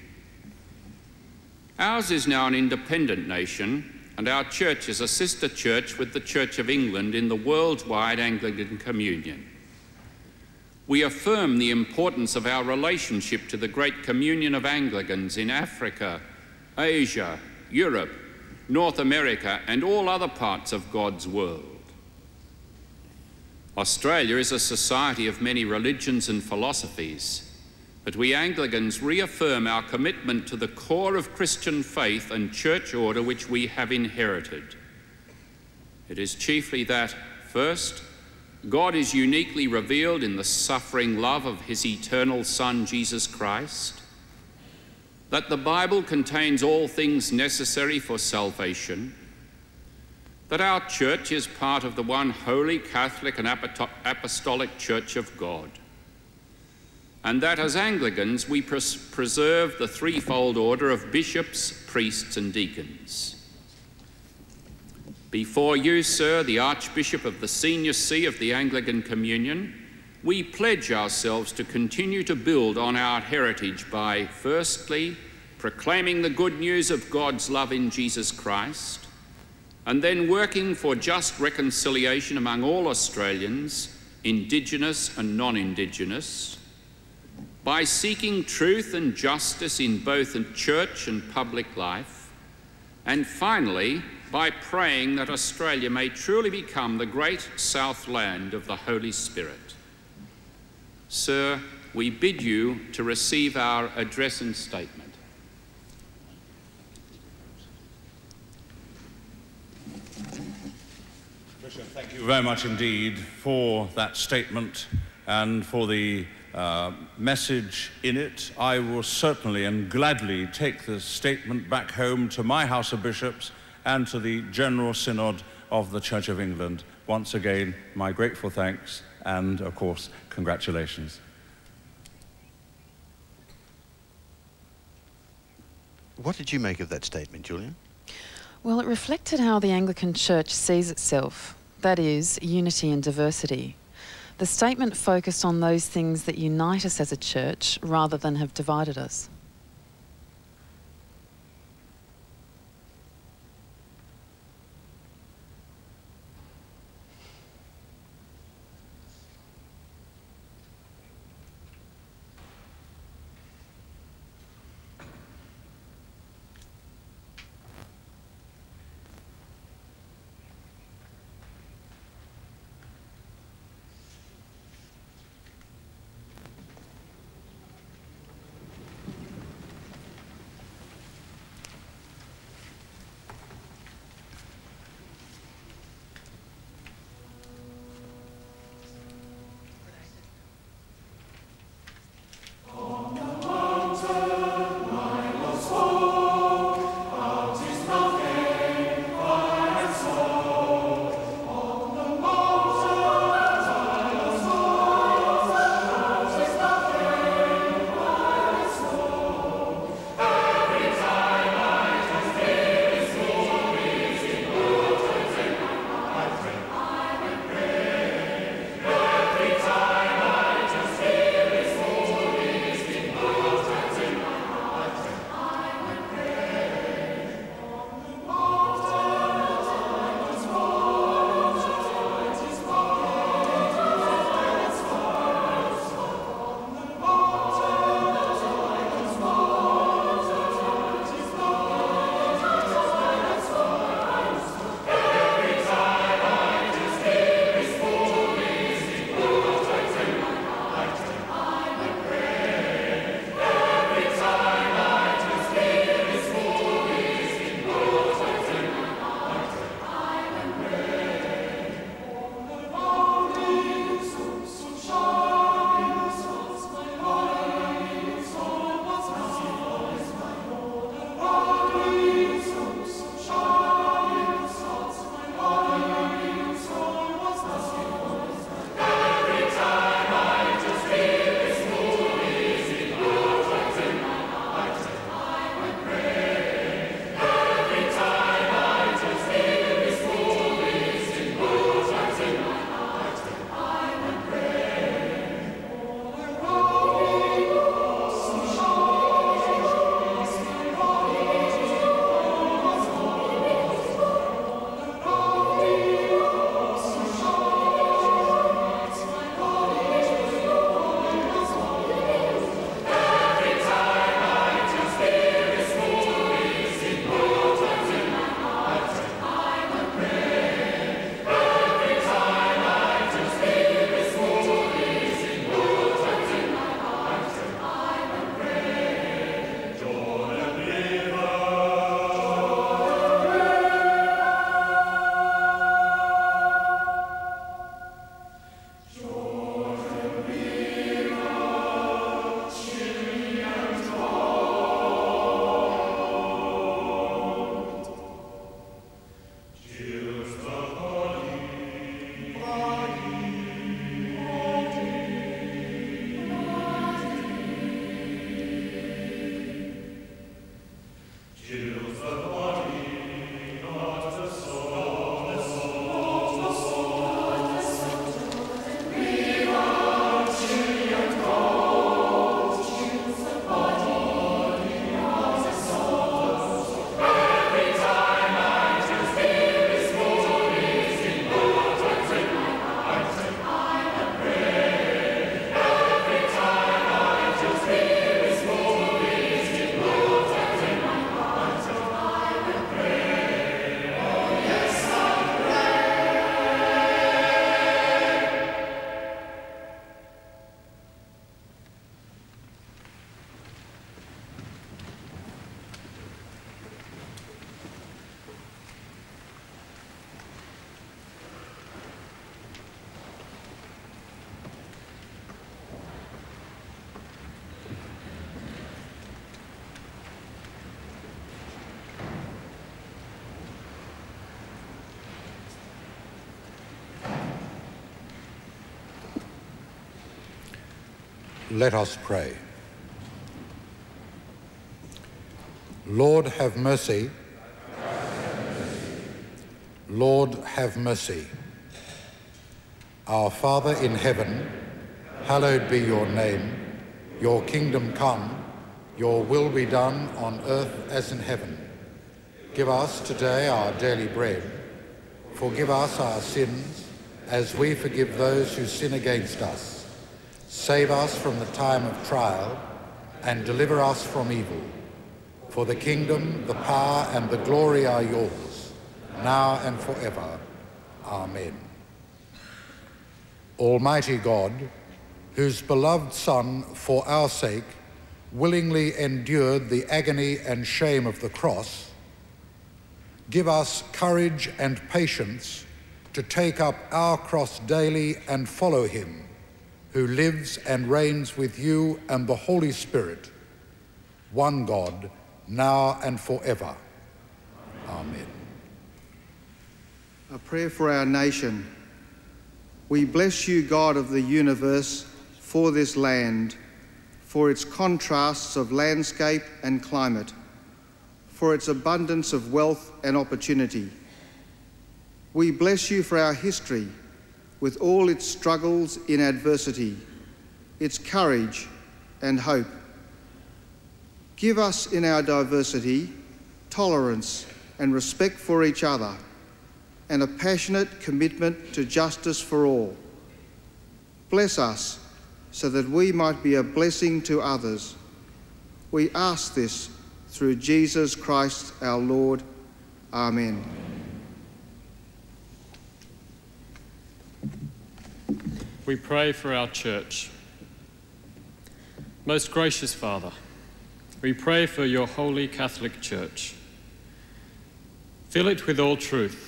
Ours is now an independent nation, and our church is a sister church with the Church of England in the worldwide Anglican Communion. We affirm the importance of our relationship to the great communion of Anglicans in Africa, Asia, Europe, North America, and all other parts of God's world. Australia is a society of many religions and philosophies, but we Anglicans reaffirm our commitment to the core of Christian faith and church order which we have inherited. It is chiefly that, first, God is uniquely revealed in the suffering love of his eternal Son, Jesus Christ, that the Bible contains all things necessary for salvation, that our church is part of the one holy, Catholic and apostolic Church of God, and that as Anglicans we preserve the threefold order of bishops, priests and deacons. Before you, sir, the Archbishop of the Senior See of the Anglican Communion, we pledge ourselves to continue to build on our heritage by, firstly, proclaiming the good news of God's love in Jesus Christ, and then working for just reconciliation among all Australians, Indigenous and non-Indigenous, by seeking truth and justice in both church and public life, and finally, by praying that Australia may truly become the great Southland of the Holy Spirit. Sir, we bid you to receive our address and statement. Bishop, thank you very much indeed for that statement and for the message in it. I will certainly and gladly take this statement back home to my House of Bishops and to the General Synod of the Church of England. Once again, my grateful thanks and, of course, congratulations. What did you make of that statement, Julia? Well, it reflected how the Anglican Church sees itself, that is, unity and diversity. The statement focused on those things that unite us as a church rather than have divided us. Let us pray. Lord, have mercy. Lord, have mercy. Our Father in heaven, hallowed be your name. Your kingdom come, your will be done on earth as in heaven. Give us today our daily bread. Forgive us our sins, as we forgive those who sin against us. Save us from the time of trial, and deliver us from evil. For the kingdom, the power, and the glory are yours, now and forever. Amen. Almighty God, whose beloved Son, for our sake, willingly endured the agony and shame of the cross, give us courage and patience to take up our cross daily and follow him, who lives and reigns with you and the Holy Spirit, one God, now and forever. Amen. A prayer for our nation. We bless you, God of the universe, for this land, for its contrasts of landscape and climate, for its abundance of wealth and opportunity. We bless you for our history, with all its struggles in adversity, its courage and hope. Give us in our diversity tolerance and respect for each other, and a passionate commitment to justice for all. Bless us so that we might be a blessing to others. We ask this through Jesus Christ our Lord. Amen. We pray for our church. Most gracious Father, we pray for your holy Catholic Church. Fill it with all truth,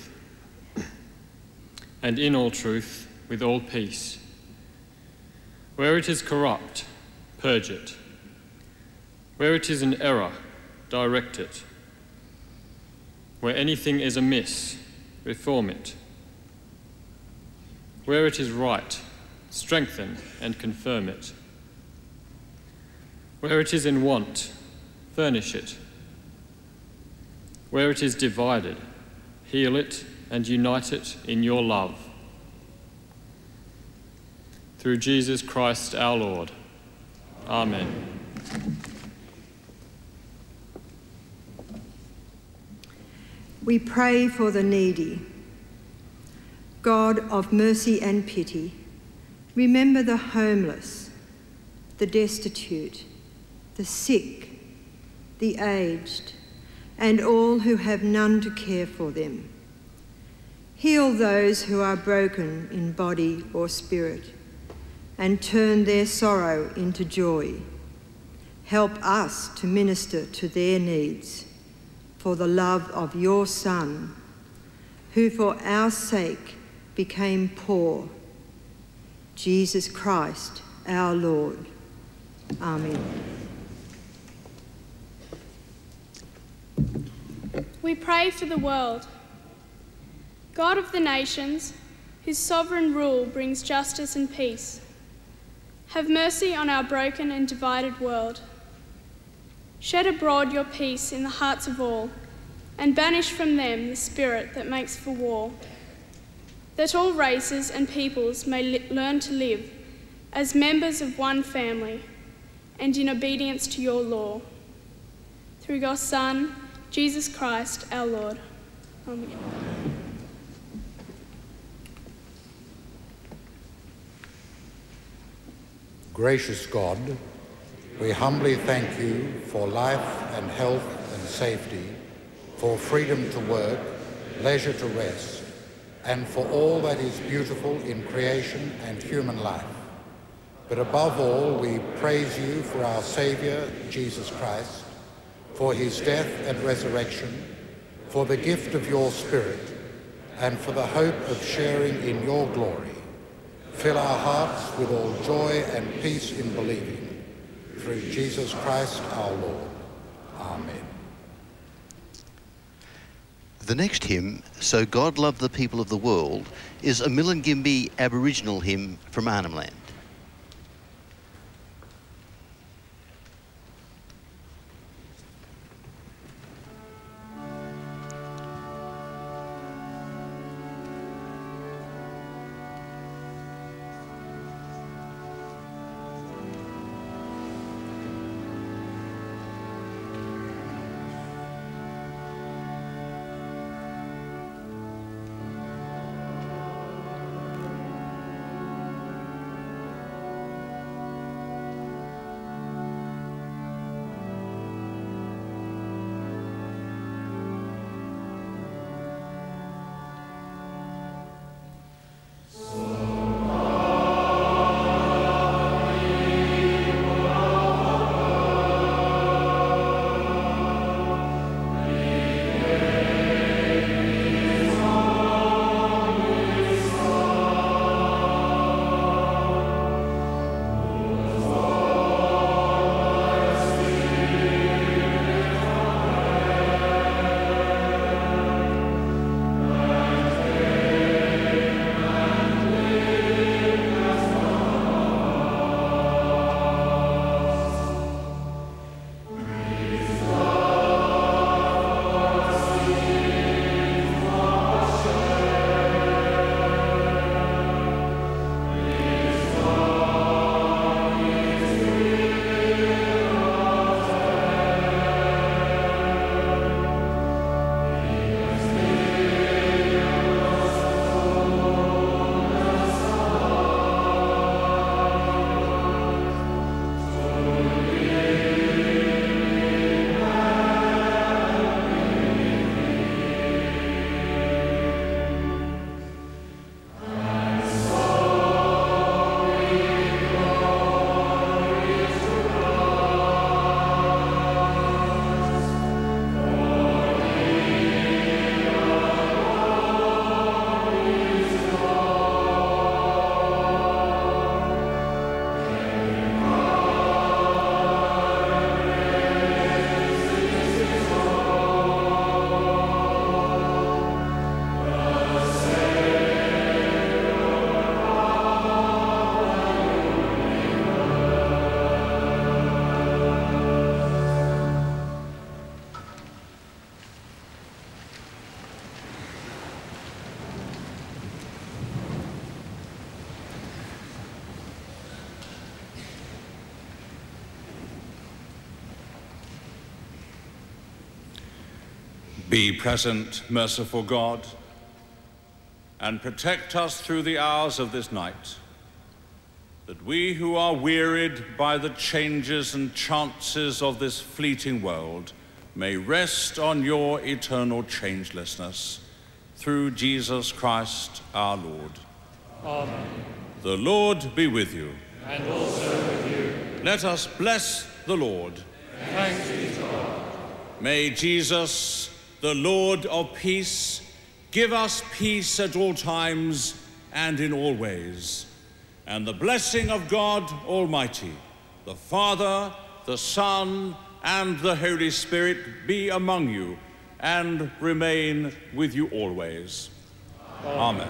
and in all truth, with all peace. Where it is corrupt, purge it. Where it is in error, direct it. Where anything is amiss, reform it. Where it is right, strengthen and confirm it. Where it is in want, furnish it. Where it is divided, heal it and unite it in your love. Through Jesus Christ our Lord. Amen. We pray for the needy. God of mercy and pity, remember the homeless, the destitute, the sick, the aged, and all who have none to care for them. Heal those who are broken in body or spirit, and turn their sorrow into joy. Help us to minister to their needs for the love of your Son, who for our sake became poor, Jesus Christ our Lord. Amen. We pray for the world. God of the nations, whose sovereign rule brings justice and peace, have mercy on our broken and divided world. Shed abroad your peace in the hearts of all, and banish from them the spirit that makes for war, that all races and peoples may learn to live as members of one family and in obedience to your law. Through your Son, Jesus Christ our Lord. Amen. Gracious God, we humbly thank you for life and health and safety, for freedom to work, leisure to rest, and for all that is beautiful in creation and human life. But above all, we praise you for our Saviour, Jesus Christ, for his death and resurrection, for the gift of your Spirit, and for the hope of sharing in your glory. Fill our hearts with all joy and peace in believing. Through Jesus Christ our Lord. Amen. The next hymn, So God Loved the People of the World, is a Milingimbi Aboriginal hymn from Arnhem Land. Be present, merciful God, and protect us through the hours of this night, that we who are wearied by the changes and chances of this fleeting world may rest on your eternal changelessness, through Jesus Christ our Lord. Amen. The Lord be with you. And also with you. Let us bless the Lord. Thanks be to God. May Jesus, the Lord of peace, give us peace at all times and in all ways. And the blessing of God Almighty, the Father, the Son, and the Holy Spirit be among you and remain with you always. Amen.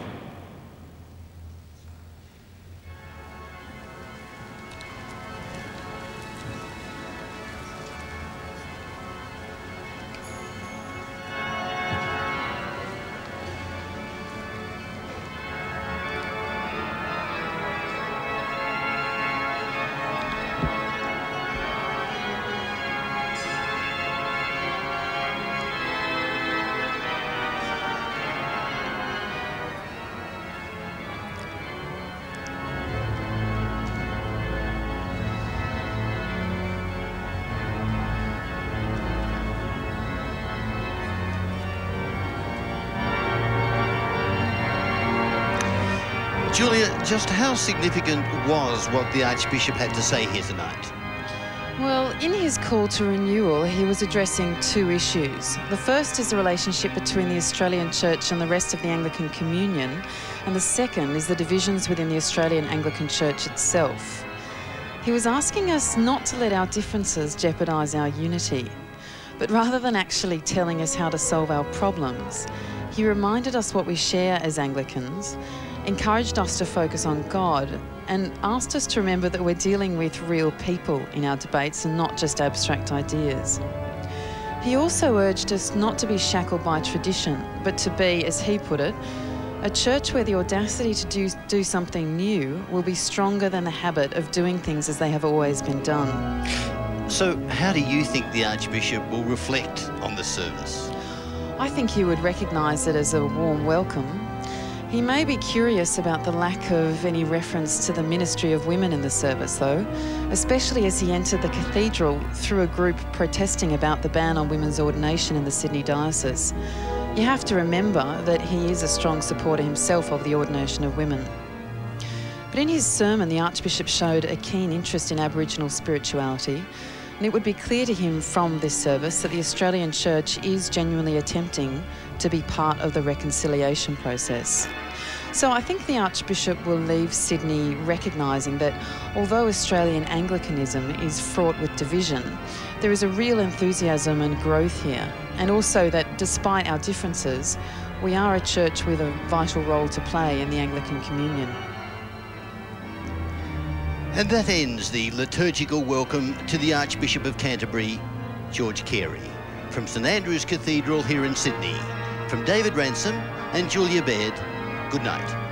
Julia, just how significant was what the Archbishop had to say here tonight? Well, in his call to renewal, he was addressing two issues. The first is the relationship between the Australian Church and the rest of the Anglican Communion, and the second is the divisions within the Australian Anglican Church itself. He was asking us not to let our differences jeopardise our unity, but rather than actually telling us how to solve our problems, he reminded us what we share as Anglicans, encouraged us to focus on God, and asked us to remember that we're dealing with real people in our debates and not just abstract ideas. He also urged us not to be shackled by tradition, but to be, as he put it, a church where the audacity to do something new will be stronger than the habit of doing things as they have always been done. So how do you think the Archbishop will reflect on the service? I think he would recognise it as a warm welcome. He may be curious about the lack of any reference to the ministry of women in the service, though, especially as he entered the cathedral through a group protesting about the ban on women's ordination in the Sydney Diocese. You have to remember that he is a strong supporter himself of the ordination of women. But in his sermon, the Archbishop showed a keen interest in Aboriginal spirituality, and it would be clear to him from this service that the Australian Church is genuinely attempting to be part of the reconciliation process. So I think the Archbishop will leave Sydney recognising that although Australian Anglicanism is fraught with division, there is a real enthusiasm and growth here, and also that despite our differences, we are a church with a vital role to play in the Anglican Communion. And that ends the liturgical welcome to the Archbishop of Canterbury, George Carey, from St Andrew's Cathedral here in Sydney. From David Ransom and Julia Baird, good night.